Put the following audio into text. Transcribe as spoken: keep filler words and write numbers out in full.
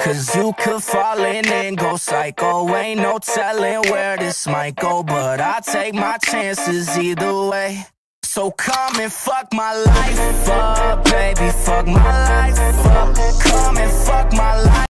Cause you could fall in and go psycho. Ain't no telling where this might go, but I take my chances either way. So come and fuck my life up.